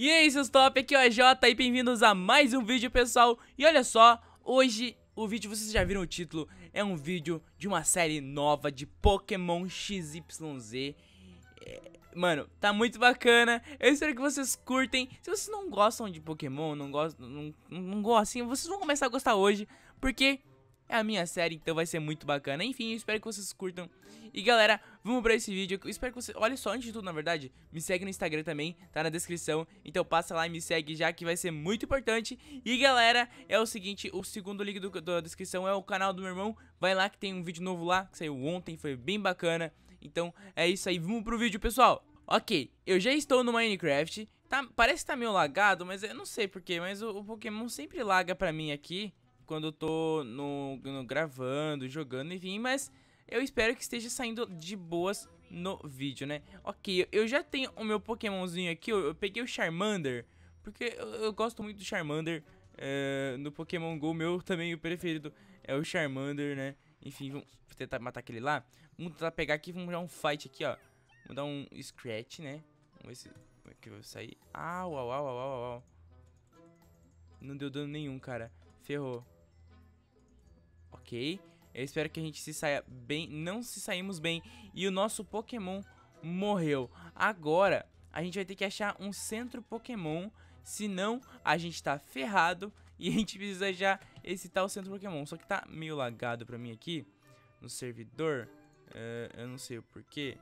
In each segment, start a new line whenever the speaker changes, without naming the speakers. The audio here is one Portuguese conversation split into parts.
E aí, seus top, aqui é o AJ e bem-vindos a mais um vídeo, pessoal. E olha só, hoje o vídeo, vocês já viram o título, é um vídeo de uma série nova de Pokémon XYZ. Mano, tá muito bacana, eu espero que vocês curtem. Se vocês não gostam de Pokémon, não gostam, assim, vocês vão começar a gostar hoje, porque é a minha série, então vai ser muito bacana. Enfim, eu espero que vocês curtam. E galera, vamos pra esse vídeo. Eu espero que vocês... Olha só, antes de tudo, na verdade, me segue no Instagram também, tá na descrição. Então passa lá e me segue já, que vai ser muito importante. E galera, é o seguinte, o segundo link da descrição é o canal do meu irmão. Vai lá que tem um vídeo novo lá, que saiu ontem, foi bem bacana. Então é isso aí, vamos pro vídeo, pessoal. Ok, eu já estou no Minecraft. Parece que tá meio lagado, mas eu não sei porquê. Mas o Pokémon sempre laga pra mim aqui quando eu tô gravando, jogando, enfim, mas eu espero que esteja saindo de boas no vídeo, né? Ok, eu já tenho o meu Pokémonzinho aqui, eu peguei o Charmander, porque eu gosto muito do Charmander. No Pokémon GO, meu também o preferido é o Charmander, né? Enfim, vamos tentar matar aquele lá. Vamos tentar pegar aqui, vamos dar um fight aqui, ó. Vamos dar um scratch, né? Vamos ver se como é que vai sair. Au. Não deu dano nenhum, cara. Ferrou. Ok, eu espero que a gente se saia bem. Não se saímos bem e o nosso Pokémon morreu. Agora a gente vai ter que achar um centro Pokémon, senão a gente tá ferrado. E a gente precisa já esse tal centro Pokémon. Só que tá meio lagado pra mim aqui no servidor. Eu não sei o porquê.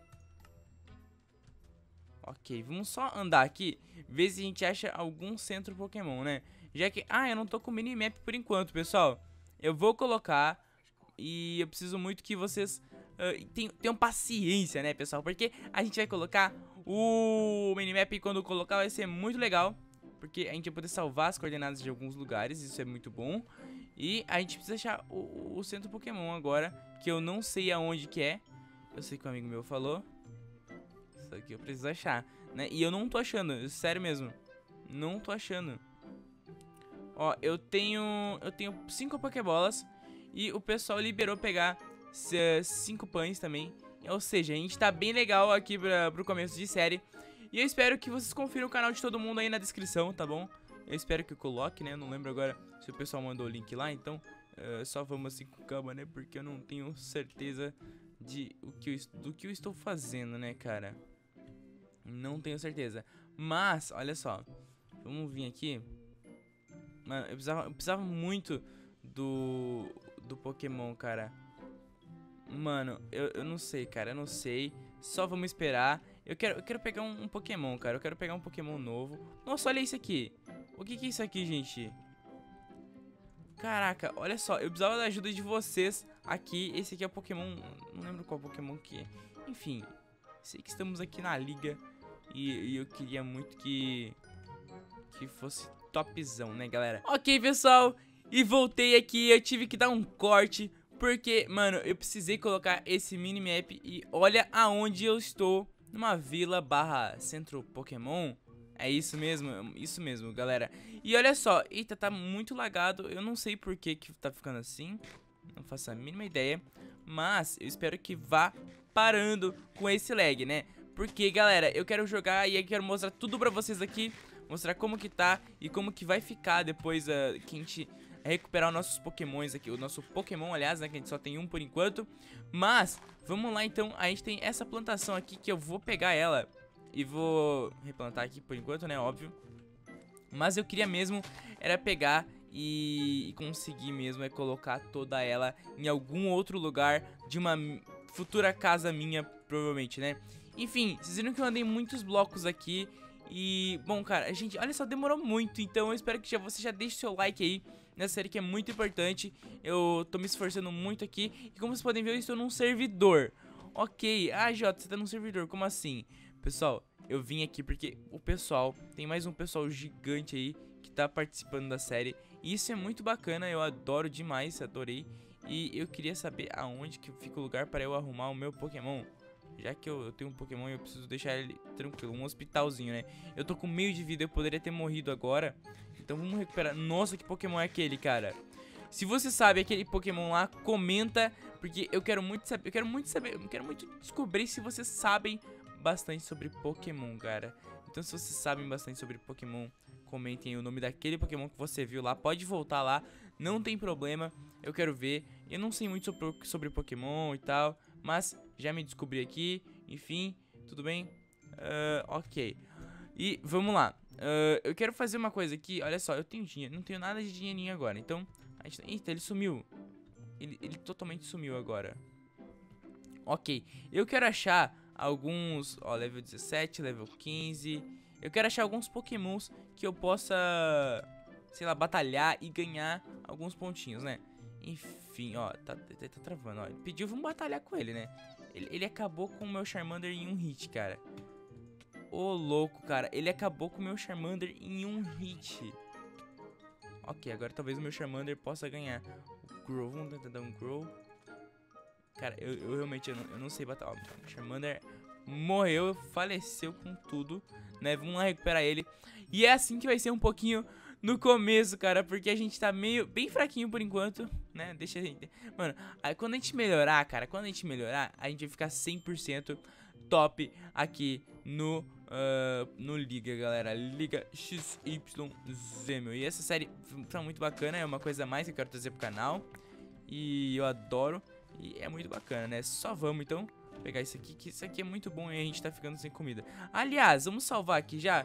Ok, vamos só andar aqui, ver se a gente acha algum centro Pokémon, né? Já que... eu não tô com minimap por enquanto, pessoal. Eu vou colocar e eu preciso muito que vocês tenham paciência, né, pessoal? Porque a gente vai colocar o minimap e quando colocar vai ser muito legal. Porque a gente vai poder salvar as coordenadas de alguns lugares, isso é muito bom. E a gente precisa achar o centro Pokémon agora, que eu não sei aonde que é. Eu sei que um amigo meu falou. Isso aqui eu preciso achar, né? E eu não tô achando, sério mesmo. Não tô achando. Ó, eu tenho 5 Pokébolas e o pessoal liberou pegar 5 pães também. Ou seja, a gente tá bem legal aqui pro começo de série. E eu espero que vocês confiram o canal de todo mundo aí na descrição, tá bom? Eu espero que eu coloque, né? Eu não lembro agora se o pessoal mandou o link lá, então só vamos assim com calma, né? Porque eu não tenho certeza do que eu estou fazendo, né, cara? Não tenho certeza. Mas, olha só, vamos vir aqui. Mano, eu precisava muito do Pokémon, cara. Mano, eu não sei, cara, eu não sei. Só vamos esperar. Eu quero pegar um Pokémon, cara. Eu quero pegar um Pokémon novo. Nossa, olha isso aqui. O que é isso aqui, gente? Caraca, olha só. Eu precisava da ajuda de vocês aqui. Esse aqui é o Pokémon... Não lembro qual Pokémon que é. Enfim, sei que estamos aqui na liga. E eu queria muito que fosse topzão, né, galera? Ok, pessoal, e voltei aqui, eu tive que dar um corte, porque, mano, eu precisei colocar esse minimap e olha aonde eu estou, numa vila / centro Pokémon. É isso mesmo, galera. E olha só, eita, tá muito lagado, eu não sei por que tá ficando assim, não faço a mínima ideia, mas eu espero que vá parando com esse lag, né? Porque, galera, eu quero jogar e eu quero mostrar tudo pra vocês aqui. Mostrar como que tá e como que vai ficar depois que a gente recuperar os nossos Pokémons aqui. O nosso Pokémon, aliás, né, que a gente só tem um por enquanto. Mas, vamos lá então, a gente tem essa plantação aqui que eu vou pegar ela e vou replantar aqui por enquanto, né, óbvio. Mas eu queria mesmo era pegar e conseguir mesmo colocar toda ela em algum outro lugar de uma futura casa minha, provavelmente, né. Enfim, vocês viram que eu andei muitos blocos aqui. E, bom, cara, gente, olha só, demorou muito. Então eu espero que você já deixe seu like aí nessa série que é muito importante. Eu tô me esforçando muito aqui. E como vocês podem ver, eu estou num servidor. Ok, Jota, você tá num servidor, como assim? Pessoal, eu vim aqui porque o pessoal, tem mais um pessoal gigante aí que tá participando da série. E isso é muito bacana, eu adoro demais, adorei. E eu queria saber aonde que fica o lugar para eu arrumar o meu Pokémon. Já que eu tenho um Pokémon e eu preciso deixar ele tranquilo, um hospitalzinho, né? Eu tô com meio de vida, eu poderia ter morrido agora. Então vamos recuperar. Nossa, que Pokémon é aquele, cara? Se você sabe aquele Pokémon lá, comenta. Porque eu quero muito saber, eu quero muito descobrir se vocês sabem bastante sobre Pokémon, cara. Então se vocês sabem bastante sobre Pokémon, comentem o nome daquele Pokémon que você viu lá. Pode voltar lá, não tem problema, eu quero ver. Eu não sei muito sobre Pokémon e tal, mas já me descobri aqui, enfim, tudo bem? Ok. E vamos lá. Eu quero fazer uma coisa aqui, olha só, eu tenho dinheiro, não tenho nada de dinheirinho agora, então... Eita, ele sumiu. Ele totalmente sumiu agora. Ok, eu quero achar alguns, ó, level 17, level 15. Eu quero achar alguns Pokémons que eu possa, sei lá, batalhar e ganhar alguns pontinhos, né? Enfim, ó, tá travando, ó. Ele pediu, vamos batalhar com ele, né? Ele acabou com o meu Charmander em um hit, cara. Ô, louco, cara, ele acabou com o meu Charmander em um hit. Ok, agora talvez o meu Charmander possa ganhar. O Grow, vamos tentar dar um Grow. Cara, eu realmente eu não sei batalhar. O Charmander morreu, faleceu com tudo, né? Vamos lá recuperar ele. E é assim que vai ser um pouquinho no começo, cara, porque a gente tá bem fraquinho por enquanto, né? Deixa a gente... Mano, aí quando a gente melhorar, cara, a gente vai ficar 100% top aqui no Liga, galera. Liga XYZ, meu. E essa série tá muito bacana, é uma coisa a mais que eu quero trazer pro canal. E eu adoro. E é muito bacana, né? Só vamos, então, pegar isso aqui, que isso aqui é muito bom e a gente tá ficando sem comida. Aliás, vamos salvar aqui já.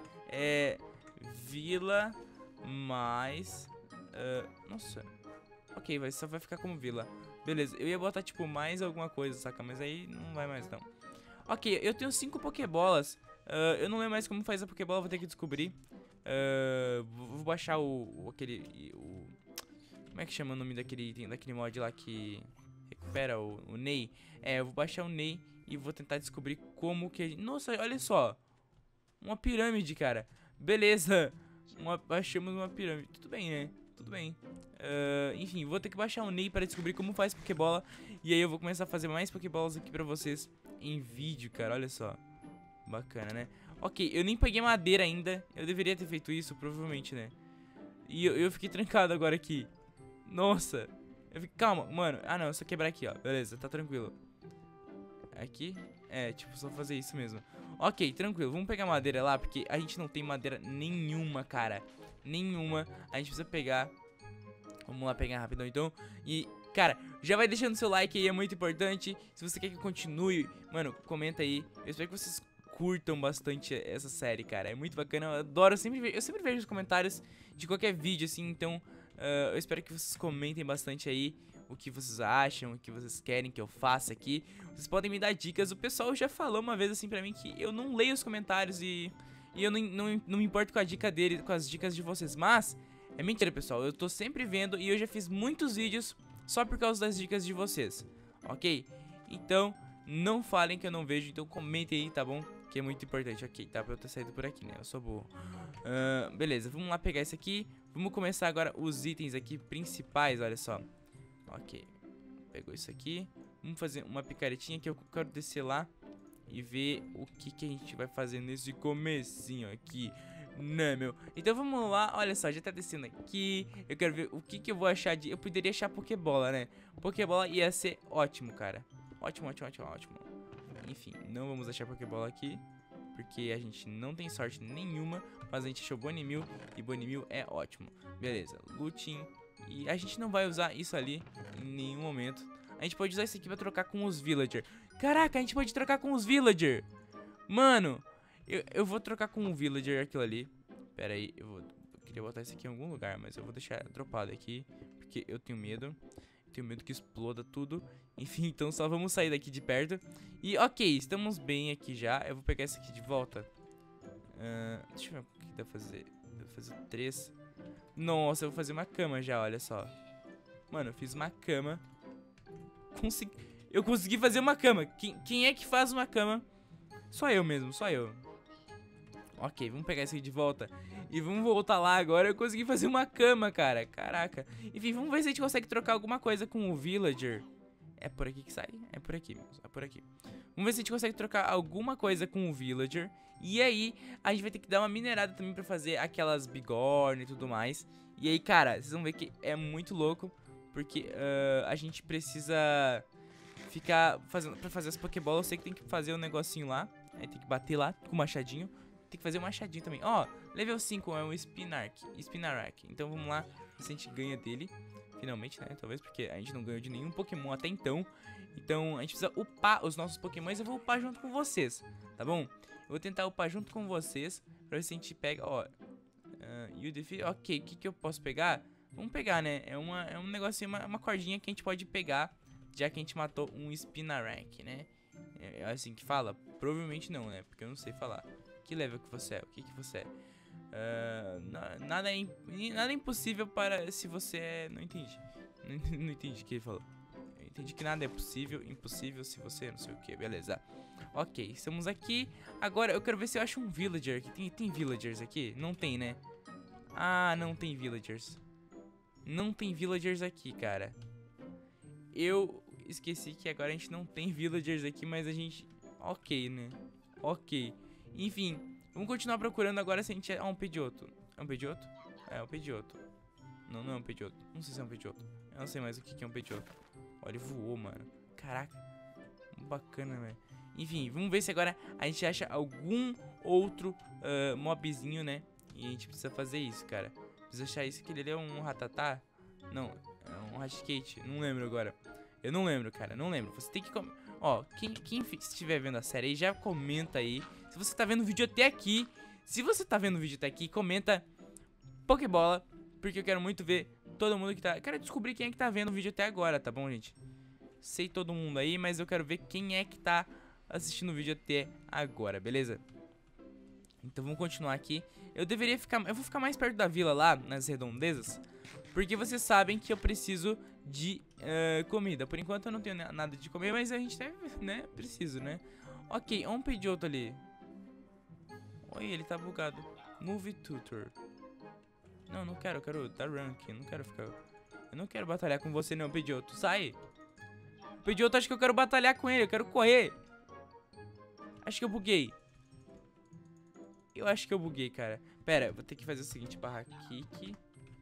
Vila mais... nossa. Ok, só vai ficar como vila. Beleza, eu ia botar, tipo, mais alguma coisa, saca? Mas aí não vai mais, não. Ok, eu tenho 5 Pokébolas. Eu não lembro mais como faz a Pokébola, vou ter que descobrir. Vou baixar aquele... como é que chama o nome daquele mod lá que... recupera o Ney. Eu vou baixar o Ney e vou tentar descobrir como que a gente... Nossa, olha só. Uma pirâmide, cara. Beleza. Baixamos uma pirâmide. Tudo bem, né? Tudo bem. Enfim, vou ter que baixar o Ney para descobrir como faz Pokébola. E aí eu vou começar a fazer mais Pokébolas aqui pra vocês em vídeo, cara. Olha só. Bacana, né? Ok, eu nem peguei madeira ainda. Eu deveria ter feito isso, provavelmente, né? E eu fiquei trancado agora aqui. Nossa. Calma, mano. Ah, não, é só quebrar aqui, ó. Beleza, tá tranquilo. Aqui? Tipo, só fazer isso mesmo. Ok, tranquilo. Vamos pegar madeira lá, porque a gente não tem madeira nenhuma, cara. Nenhuma. A gente precisa pegar. Vamos lá pegar rapidão, então. E, cara, já vai deixando seu like aí, é muito importante. Se você quer que eu continue, mano, comenta aí. Eu espero que vocês curtam bastante essa série, cara. É muito bacana. Eu adoro, eu sempre vejo os comentários de qualquer vídeo, assim, então... eu espero que vocês comentem bastante aí o que vocês acham, o que vocês querem que eu faça aqui. Vocês podem me dar dicas. O pessoal já falou uma vez assim pra mim que eu não leio os comentários e eu não me importo com a dica dele, com as dicas de vocês. Mas é mentira, pessoal. Eu tô sempre vendo e eu já fiz muitos vídeos só por causa das dicas de vocês, ok? Então não falem que eu não vejo, então comentem aí, tá bom? Que é muito importante. Ok, tá pra eu ter saído por aqui, né? Eu sou burro. Beleza, vamos lá pegar isso aqui. Vamos começar agora os itens aqui principais, olha só. Ok, pegou isso aqui. Vamos fazer uma picaretinha que eu quero descer lá e ver o que a gente vai fazer nesse comecinho aqui, né, meu? Então vamos lá, olha só, já tá descendo aqui. Eu quero ver o que eu vou achar de... Eu poderia achar Pokébola, né? Pokébola ia ser ótimo, cara. Ótimo, ótimo, ótimo, ótimo. Enfim, não vamos achar Pokébola aqui, porque a gente não tem sorte nenhuma. Mas a gente achou Bonimil e Bonimil é ótimo. Beleza, Lutin. E a gente não vai usar isso ali em nenhum momento. A gente pode usar isso aqui pra trocar com os Villager. Caraca, a gente pode trocar com os Villager. Mano, eu vou trocar com o Villager aquilo ali. Pera aí, eu queria botar isso aqui em algum lugar, mas eu vou deixar dropado aqui, porque eu tenho medo. Tenho medo que exploda tudo. Enfim, então só vamos sair daqui de perto. E ok, estamos bem aqui já. Eu vou pegar esse aqui de volta. Deixa eu ver o que dá pra fazer. Dá pra fazer 3. Nossa, eu vou fazer uma cama já, olha só. Mano, eu fiz uma cama. Eu consegui fazer uma cama. Quem é que faz uma cama? Só eu mesmo, só eu. Ok, vamos pegar esse aqui de volta. E vamos voltar lá agora. Eu consegui fazer uma cama, cara. Caraca. Enfim, vamos ver se a gente consegue trocar alguma coisa com o Villager. É por aqui que sai? É por aqui, é por aqui. Vamos ver se a gente consegue trocar alguma coisa com o Villager. E aí, a gente vai ter que dar uma minerada também pra fazer aquelas bigorna e tudo mais. E aí, cara, vocês vão ver que é muito louco. Porque a gente precisa ficar fazendo... Pra fazer as Pokébolas, eu sei que tem que fazer um negocinho lá. Aí tem que bater lá com o machadinho. Tem que fazer um machadinho também. Ó, level 5 é um Spinarak. Então vamos lá, se a gente ganha dele. Finalmente, né? Talvez porque a gente não ganhou de nenhum Pokémon até então. Então a gente precisa upar os nossos Pokémons. Eu vou upar junto com vocês, tá bom? Eu vou tentar upar junto com vocês pra ver se a gente pega, ó. Ok, o que eu posso pegar? Vamos pegar, né? É um negocinho, uma cordinha que a gente pode pegar, já que a gente matou um Spinarak, né? É assim que fala? Provavelmente não, né? Porque eu não sei falar. Que level que você é? O que você é? Nada é impossível para se você é... Não entendi. Não entendi o que ele falou. Eu entendi que nada é impossível se você não sei o que. Beleza. Ok, estamos aqui. Agora eu quero ver se eu acho um villager aqui. Tem villagers aqui? Não tem, né? Ah, não tem villagers. Não tem villagers aqui, cara. Eu esqueci que agora a gente não tem villagers aqui, mas a gente... Ok, né? Ok. Enfim, vamos continuar procurando agora se a gente... Ah, um Pidgeotto. É um Pidgeotto? É um Pidgeotto. Não, não é um Pidgeotto. Não sei se é um Pidgeotto. Eu não sei mais o que é um Pidgeotto. Olha, ele voou, mano. Caraca. Bacana, velho. Enfim, vamos ver se agora a gente acha algum outro mobzinho, né? E a gente precisa fazer isso, cara. Precisa achar isso. Aquele ali é um Ratatá? Não, é um Raticate. Não lembro agora. Eu não lembro, cara. Não lembro. Você tem que... Ó, quem estiver vendo a série aí, já comenta aí. Se você tá vendo o vídeo até aqui. Se você tá vendo o vídeo até aqui, comenta Pokébola. Porque eu quero muito ver todo mundo que tá... Quero descobrir quem é que tá vendo o vídeo até agora, tá bom, gente? Sei todo mundo aí, mas eu quero ver quem é que tá assistindo o vídeo até agora, beleza? Então vamos continuar aqui. Eu vou ficar mais perto da vila lá, nas redondezas, porque vocês sabem que eu preciso de comida. Por enquanto eu não tenho nada de comer, mas a gente deve, né? Preciso, né? Ok, um Pidgeotto ali. Oi, ele tá bugado. Move Tutor. Não, não quero, eu quero dar rank. Eu não quero ficar... Eu não quero batalhar com você não, Pidgeotto. Sai! Pidgeotto, acho que eu quero batalhar com ele. Eu quero correr. Acho que eu buguei. Eu acho que eu buguei, cara. Pera, eu vou ter que fazer o seguinte. Barra kick.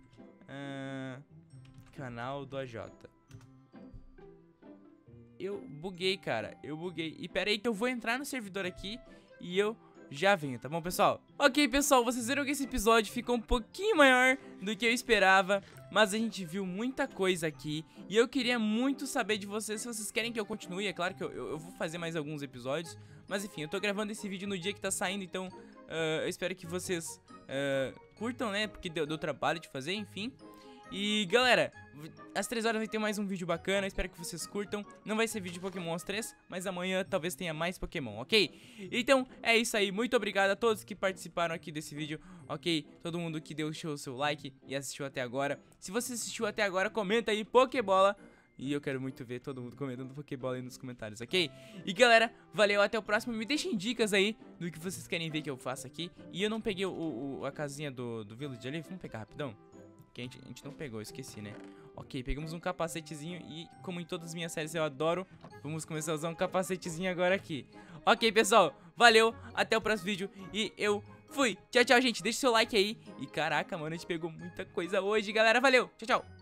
Canal do AJ. Eu buguei, cara. Eu buguei. E pera aí que eu vou entrar no servidor aqui e eu já venho, tá bom, pessoal? Ok, pessoal, vocês viram que esse episódio ficou um pouquinho maior do que eu esperava, mas a gente viu muita coisa aqui e eu queria muito saber de vocês se vocês querem que eu continue. É claro que eu vou fazer mais alguns episódios, mas enfim, eu tô gravando esse vídeo no dia que tá saindo, então eu espero que vocês curtam, né, porque deu trabalho de fazer, enfim. E galera, às 3 horas vai ter mais um vídeo bacana, espero que vocês curtam. Não vai ser vídeo de Pokémon às 3, mas amanhã talvez tenha mais Pokémon, ok? Então é isso aí, muito obrigado a todos que participaram aqui desse vídeo, ok? Todo mundo que deixou o seu like e assistiu até agora. Se você assistiu até agora, comenta aí Pokébola. E eu quero muito ver todo mundo comentando Pokébola aí nos comentários, ok? E galera, valeu, até o próximo. Me deixem dicas aí do que vocês querem ver que eu faça aqui. E eu não peguei a casinha do Village ali, vamos pegar rapidão. Que a gente não pegou, esqueci, né? Ok, pegamos um capacetezinho e, como em todas as minhas séries eu adoro, vamos começar a usar um capacetezinho agora aqui. Ok, pessoal, valeu, até o próximo vídeo e eu fui. Tchau, tchau, gente, deixa o seu like aí. E caraca, mano, a gente pegou muita coisa hoje, galera, valeu, tchau, tchau.